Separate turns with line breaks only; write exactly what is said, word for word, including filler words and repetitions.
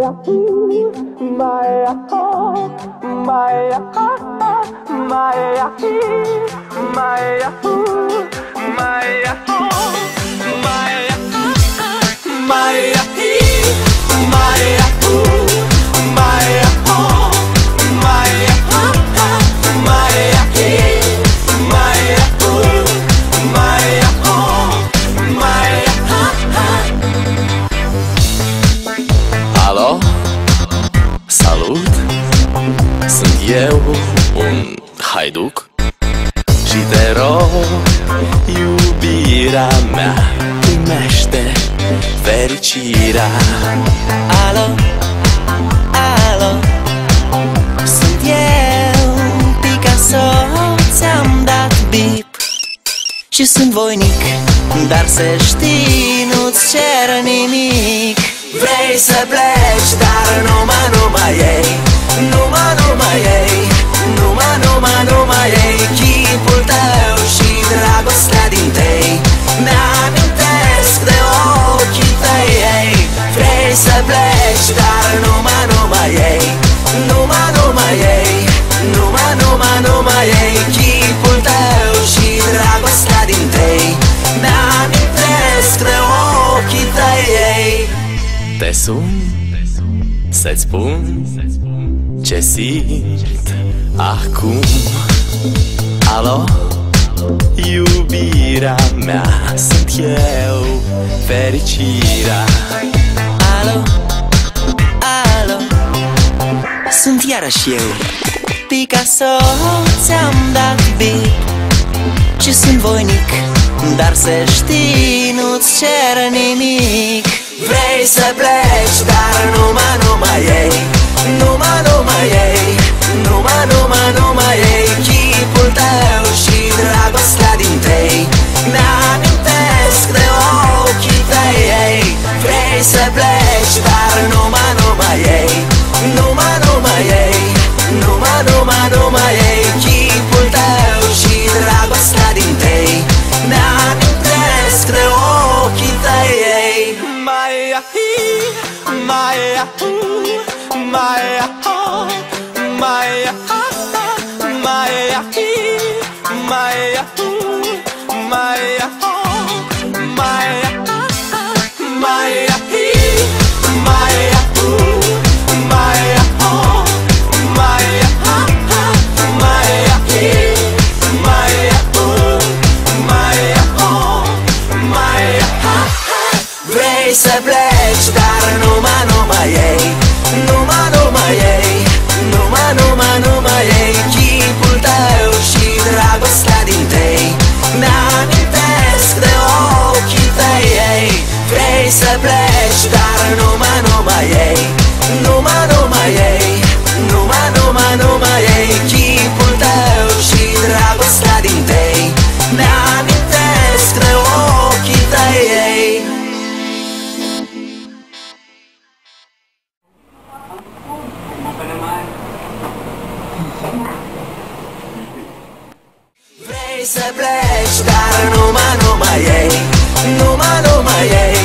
Alo, salut, sunt eu, un haiduc și te rog, iubirea mea, primește fericirea.
Alo, alo, sunt eu, Picasso, ți-am dat bip și sunt voinic, dar să știi, nu-ți cer nimic. Vrei să pleci, dar numai, numai ei, numai, numai ei, numai, numai, numai ei, chipul tău și dragostea din tei mi-amintesc de ochii tăi, ei. Vrei să pleci, dar numai, numai ei, numai, numai ei, numai, numai, numai ei, chipul tău și dragostea din tei mi-amintesc de ochii tăi, ei.
Te sun să-ți spun ce simt acum. Alo, iubirea mea, sunt eu, fericirea.
Alo, alo, sunt iarăși eu, Picasso, ți-am dat bip și sunt voinic, dar să știi, nu-ți cer nimic. Vrei să pleci, dar numai, numai ei, numai, numai ei, numai, numai, numai ei, chipul tău și dragostea din tei mi-amintesc de ochii tăi, ei. Vrei să pleci, dar numai, numai ei, numai, numai ei, numai, numai, numai ei, chipul tău și dragostea din tei mi-amintesc de ochii tăi, ei.
Maya, Maya, Maya, Maya, Maya, Maya, Maya, Maya, Maya,
Vrei să pleci, dar numai, numai ei, numai, numai ei, numai, numai, numai ei, chipul tău și dragostea din tei mi-amintesc de ochii tăi, ei. Vrei să pleci, dar numai, numai ei, numai, numai ei, numai, numai, numai ei, chipul tău și dragostea din tei mi-amintesc de ochii tăi, ei. Vrei să pleci, dar numai, numai ei, numai, numai ei,